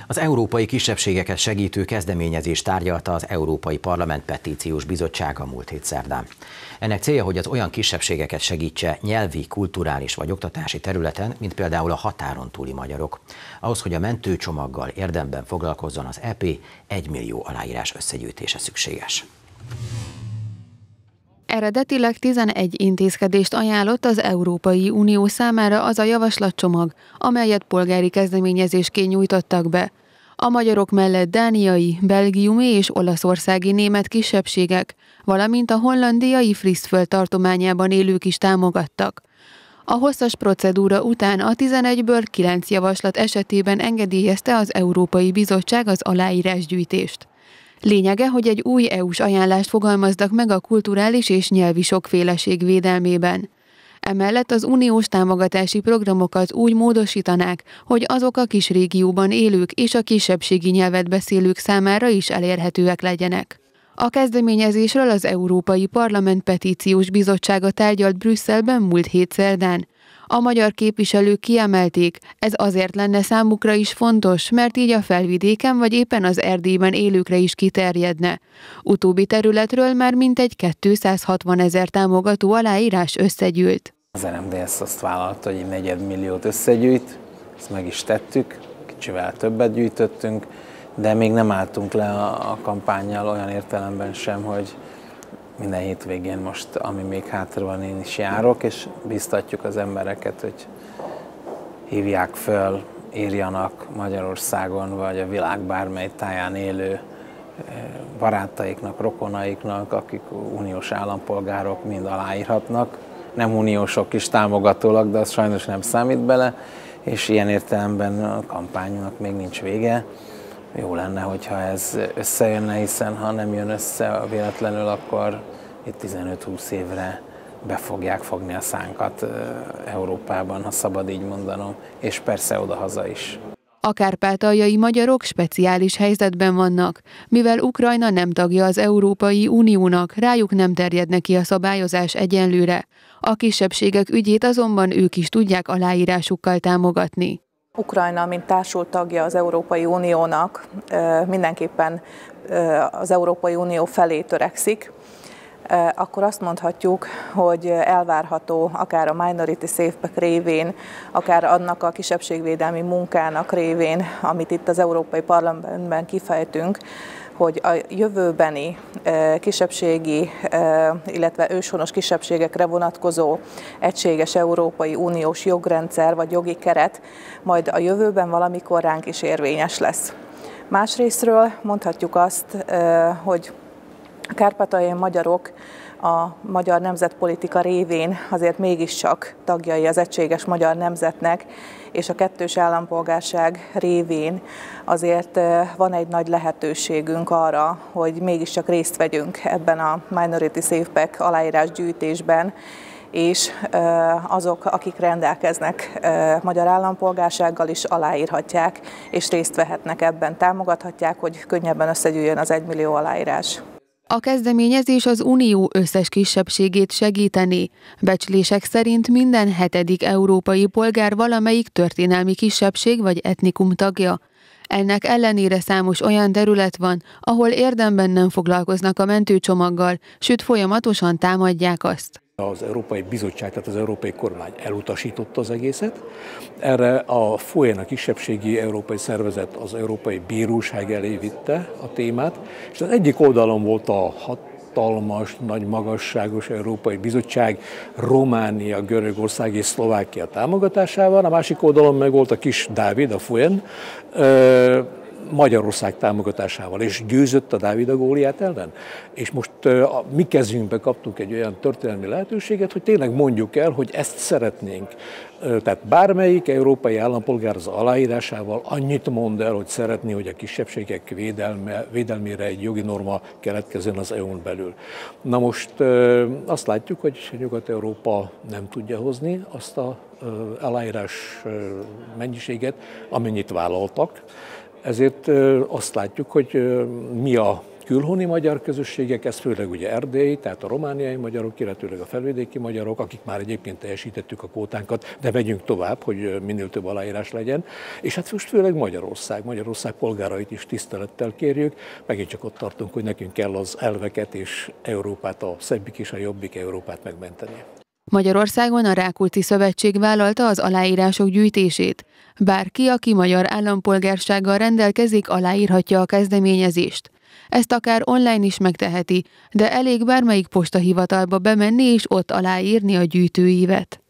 Az európai kisebbségeket segítő kezdeményezést tárgyalta az Európai Parlament Petíciós Bizottsága múlt hét szerdán. Ennek célja, hogy az olyan kisebbségeket segítse nyelvi, kulturális vagy oktatási területen, mint például a határon túli magyarok. Ahhoz, hogy a mentőcsomaggal érdemben foglalkozzon az EP, 1 millió aláírás összegyűjtése szükséges. Eredetileg 11 intézkedést ajánlott az Európai Unió számára az a javaslatcsomag, amelyet polgári kezdeményezésként nyújtottak be. A magyarok mellett dániai, belgiumi és olaszországi német kisebbségek, valamint a hollandiai Frisztföld tartományában élők is támogattak. A hosszas procedúra után a 11-ből 9 javaslat esetében engedélyezte az Európai Bizottság az aláírásgyűjtést. Lényege, hogy egy új EU-s ajánlást fogalmaznak meg a kulturális és nyelvi sokféleség védelmében. Emellett az uniós támogatási programokat úgy módosítanák, hogy azok a kis régióban élők és a kisebbségi nyelvet beszélők számára is elérhetőek legyenek. A kezdeményezésről az Európai Parlament Petíciós Bizottsága tárgyalt Brüsszelben múlt hét szerdán. A magyar képviselők kiemelték, ez azért lenne számukra is fontos, mert így a felvidéken vagy éppen az Erdélyben élőkre is kiterjedne. Utóbbi területről már mintegy 260 000 támogató aláírás összegyűlt. Az RMDSZ azt vállalta, hogy 4 milliót összegyűjt, ezt meg is tettük, kicsivel többet gyűjtöttünk, de még nem álltunk le a kampánnyal olyan értelemben sem, hogy minden hétvégén most, ami még hátra van, én is járok, és biztatjuk az embereket, hogy hívják föl, írjanak Magyarországon, vagy a világ bármely táján élő barátaiknak, rokonaiknak, akik uniós állampolgárok, mind aláírhatnak. Nem uniósok is támogatólag, de az sajnos nem számít bele, és ilyen értelemben a kampányunknak még nincs vége. Jó lenne, hogyha ez összejönne, hiszen ha nem jön össze véletlenül, akkor itt 15-20 évre be fogják fogni a szánkat Európában, ha szabad így mondanom, és persze odahaza is. A kárpátaljai magyarok speciális helyzetben vannak, mivel Ukrajna nem tagja az Európai Uniónak, rájuk nem terjedne ki a szabályozás egyenlőre. A kisebbségek ügyét azonban ők is tudják aláírásukkal támogatni. Ukrajna, mint társult tagja az Európai Uniónak, mindenképpen az Európai Unió felé törekszik, akkor azt mondhatjuk, hogy elvárható akár a Minority SafePack révén, akár annak a kisebbségvédelmi munkának révén, amit itt az Európai Parlamentben kifejtünk, hogy a jövőbeni kisebbségi, illetve őshonos kisebbségekre vonatkozó egységes Európai Uniós jogrendszer vagy jogi keret majd a jövőben valamikor ránk is érvényes lesz. Másrésztről mondhatjuk azt, hogy a kárpátaljai magyarok a magyar nemzetpolitika révén azért mégiscsak tagjai az egységes magyar nemzetnek, és a kettős állampolgárság révén azért van egy nagy lehetőségünk arra, hogy mégiscsak részt vegyünk ebben a Minority SafePack aláírásgyűjtésben, és azok, akik rendelkeznek magyar állampolgársággal is aláírhatják, és részt vehetnek ebben, támogathatják, hogy könnyebben összegyűjjön az 1 millió aláírás. A kezdeményezés az unió összes kisebbségét segítené. Becslések szerint minden 7. európai polgár valamelyik történelmi kisebbség vagy etnikum tagja. Ennek ellenére számos olyan terület van, ahol érdemben nem foglalkoznak a mentőcsomaggal, sőt folyamatosan támadják azt. Az Európai Bizottság, tehát az Európai Kormány elutasította az egészet. Erre a FOIA, a kisebbségi európai szervezet, az Európai Bíróság elé vitte a témát, és az egyik oldalon volt a hatalmas, nagy magasságos Európai Bizottság Románia, Görögország és Szlovákia támogatásával, a másik oldalon meg volt a kis Dávid, a FOIA, Magyarország támogatásával, és győzött a Dávid a Góliát ellen. És most a mi kezünkbe kaptunk egy olyan történelmi lehetőséget, hogy tényleg mondjuk el, hogy ezt szeretnénk. Tehát bármelyik európai állampolgár az aláírásával annyit mond el, hogy szeretné, hogy a kisebbségek védelmére egy jogi norma keletkezzen az EU-n belül. Na most azt látjuk, hogy Nyugat-Európa nem tudja hozni azt az aláírás mennyiséget, amennyit vállaltak. Ezért azt látjuk, hogy mi a külhoni magyar közösségek, ez főleg ugye Erdély, tehát a romániai magyarok, illetőleg a felvidéki magyarok, akik már egyébként teljesítettük a kvótánkat, de megyünk tovább, hogy minél több aláírás legyen. És hát most főleg Magyarország polgárait is tisztelettel kérjük. Megint csak ott tartunk, hogy nekünk kell az elveket és Európát, a szebbik és a jobbik Európát megmenteni. Magyarországon a Rákóczi Szövetség vállalta az aláírások gyűjtését. Bárki, aki magyar állampolgársággal rendelkezik, aláírhatja a kezdeményezést. Ezt akár online is megteheti, de elég bármelyik postahivatalba bemenni és ott aláírni a gyűjtőívet.